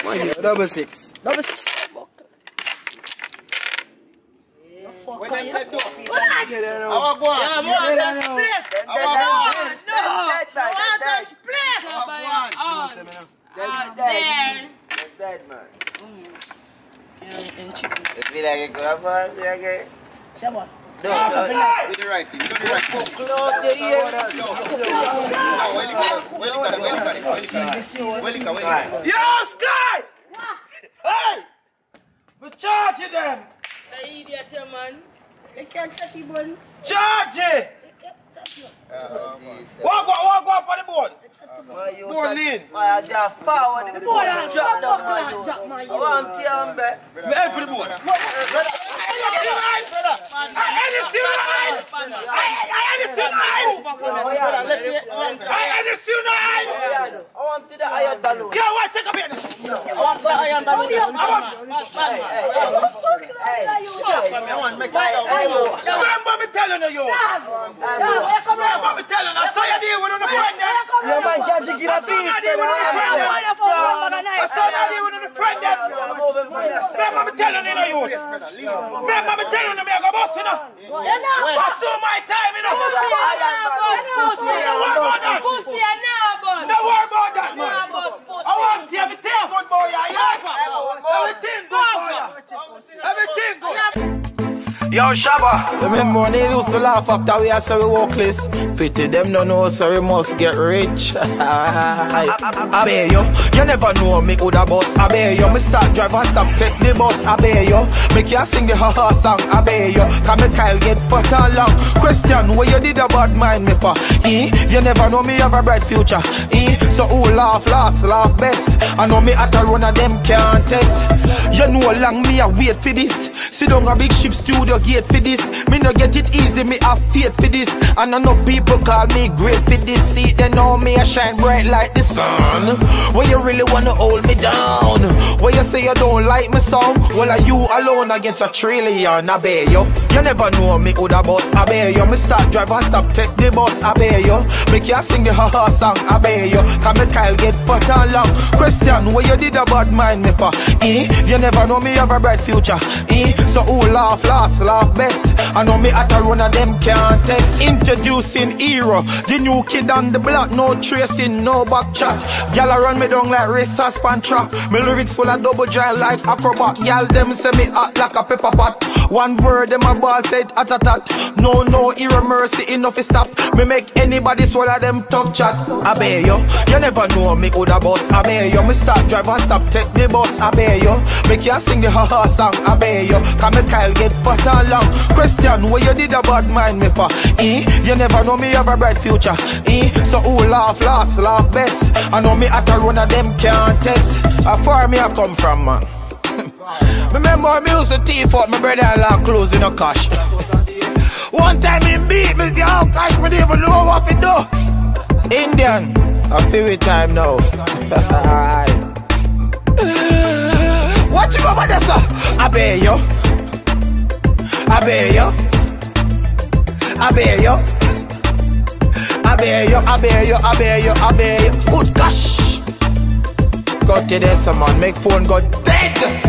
Double six. Double six. When they let go. I want go on. I want a split. Dead man. It feel like it could have passed again. Shabba. No. Do the right thing. Do the right thing. Close the ear. Well, Yo, Sky! Hey! We charge them! The idiot, man. They can't shut you, buddy. Charge it! Walk up on the board! Board lean! I say forward. The board and drop my I want to help Help the board! I want to the iron balloon. Yo, what? Take a bit! I want the iron balloon. Remember me telling you! Remember me telling you! I saw you there with the friend there! Yeah, man, can't you give a I saw you there with the friend there! I saw you there with the friend there! Remember me telling you! Remember me telling you, me I go bust you know! I saw my time, you know! Pussy, boss. No worry about that, man! Nah, boss, pussy. I want everything good, boy, everything good, boy! Everything good! Yo, Shabba! Remember when they used to laugh after we are sorry walkless? Pity them no know so we must get rich. I bear you, you never know me woulda bus. I bear you, me start drive and stop take the bus. I bear you, make you sing the ha-ha song. I bear you, can me Kyle get fat and long. Question, what you did about mind me for? You never know me have a bright future. So who laugh last, laugh best. I know me at a run of them can't test. You know long me a wait for this. Sit down a big ship studio gate for this. Me no get it easy, me have faith for this. And I know people call me great for this. See, they know me I shine bright like the sun. When you really wanna hold me down, when you say you don't like me song, well are you alone against a trillion? I bear you, you never know me woulda bus. I bear you, me start drive and stop take the bus. I bear you, make you sing the ha-ha song. I bear you, can me Kyle get fat and long. Question, what you did about mind me for? You never know me have a bright future. So who laugh last, laugh best. I know me at a run of them can't test. Introducing Hero, the new kid on the block. No tracing, no back chat. Gyal a run me down like racers pan track. Me lyrics full of double dry like acrobat. Gyal them say me hot like a pepper pot. One word them a ball said at. No Hero mercy enough to stop. Me make anybody swallow them tough chat. I bear you, you never know me woulda bus. I bear you, me start drive and stop take the bus. I bear you, make you sing the ha-ha song. I bear you, can me Kyle get fat and long. Question, what you did about mind me for? You never know me have a bright future. So who laugh last, laugh best. I know me at a run of them can't test. How far me I come from, man? Remember me used to thief out my brother-in-law clothes in a cash. One time he beat me, the whole cash, me didn't even know what to do. Indian, I feel it time now. What you over there, sir? I bear you. I bear you. I bear you. I bear you. I bear you. I bear you. I bear you. Good gosh. Go to this, man. Make phone go dead.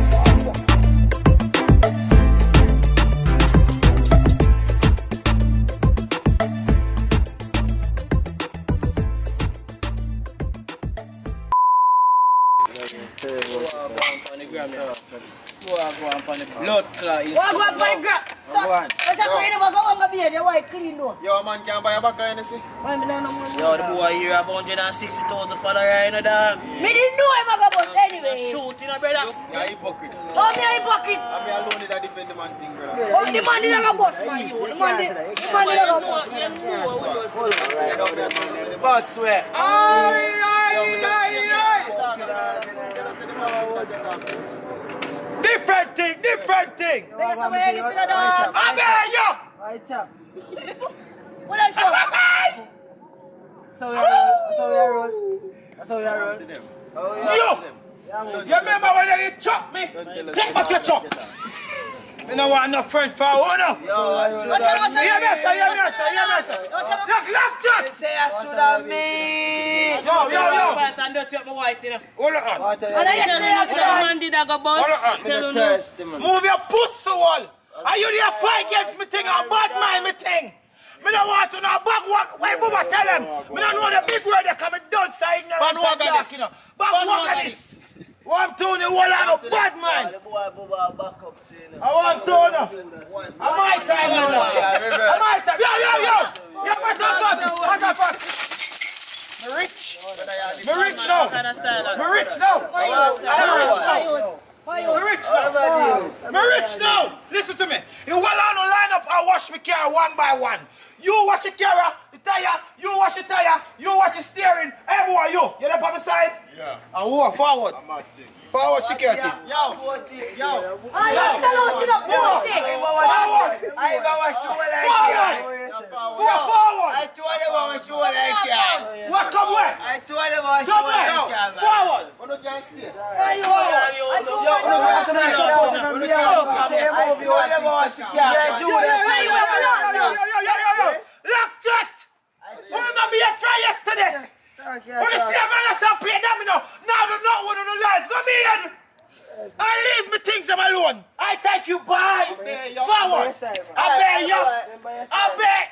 Blood clot. What go on the ground? Let's go in and go on the beard. You want clean though. Yo, man, can't buy a back of anything. Yo, the boy here have 160,000 followers in the dog. Me didn't know him a bus anyway. Shoot, you know, brother. You're a hypocrite. Oh, me a hypocrite. I'm alone that defend the man thing, brother. Oh, the man did a bus, man. The man did a bus. Boss swear. Different thing, different thing. There's somebody listen to dog. I bear you. Right, chap. What else? So we are roll. So we are roll. You! You remember when they chop me? Take back your chop. You don't want no friend for who no? Watch out. Hear me, sir. Lock just. Say I should have me. Yo. And don't take my white, you know. Hold on. Tell man did I go boss. Hold on. Tell him. Thirsty, man. Move your pussy wall. Are you there fight against me thing or bad mind me thing? Me don't want to know back walk. Why Bubba tell him? Me don't know the big road they come done side now. Bad walk of this. Back walk of this. One two the whole lot of bad man. The boy Bubba back up to you, know. I want to know. I'm my time now. I'm my time. Yo. You what the fuck? Me rich now. Me rich now. Listen to me. You all on the line up and wash me car one by one. You wash your car, the tire, you wash your tire, you wash your steering. Hey boy, you there on my side? Yeah. And who are forward? Forward security. Yo. Ah, you salute it up, pussy. I even wash you like Who are forward? I told them I wash you like you. What come where? I told them I wash you Come like where? you. Forward. Who don't can stay? Lock that! Who remember you try yesterday? Who the same man as I play them now? Now do not one of the lads. Come here. I leave me things them alone. I take you by. Forward. I bear you. I bear